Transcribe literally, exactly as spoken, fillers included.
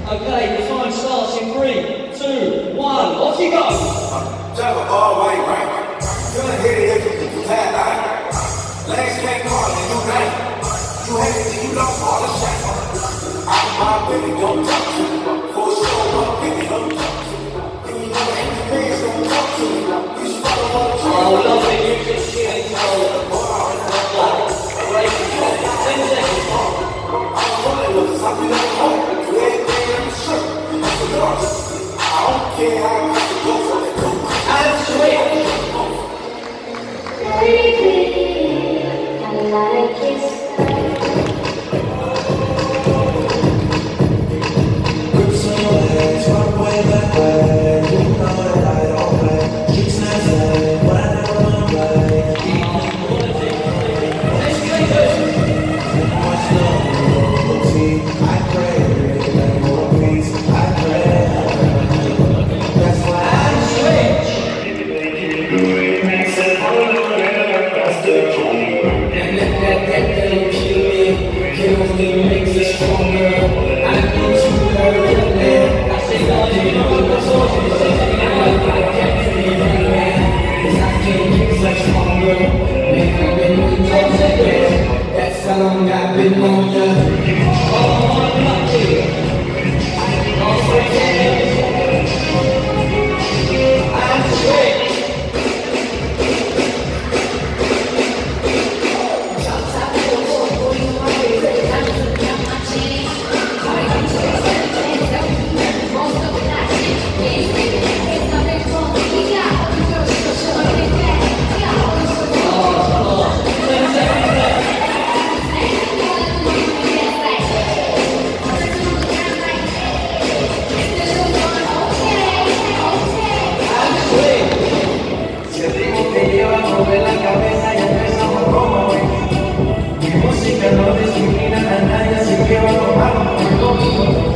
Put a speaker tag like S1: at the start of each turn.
S1: Okay, the time starts in three, two, one, off you go!
S2: Jump all way right. Gonna hit it if you had that. Legs can't call it, you night. You hate it, you don't call a shot. I'm my baby, don't talk to me. For sure, my baby, don't talk to me. You know any fans don't talk to me. You should follow my dream.
S1: Oh, love it, you can see it. ten seconds.
S2: I'm running with something like home. Everything in the shirt. That's the dark. I don't care how I have to go for it.
S1: And switch.
S3: Baby, I like it.
S4: Grip some legs, run way back way. You know that I don't play. Streets not say, but I never wanna play. Much love, see, I pray, like more peace, I pray. That's why I switch.
S5: And let that, that thing kill me, can only make it stronger. I need you to learn, man. I say all you know, the source is just I can't feel it, man. Cause I can't get much stronger. Man, I've been with you, man. That's how long I've been on ya. Oh, I'm not here. I'm switch.
S4: La cabeza y empezamos como ven. Mi música no discrimina a nadie, así que vamos, vamos, vamos.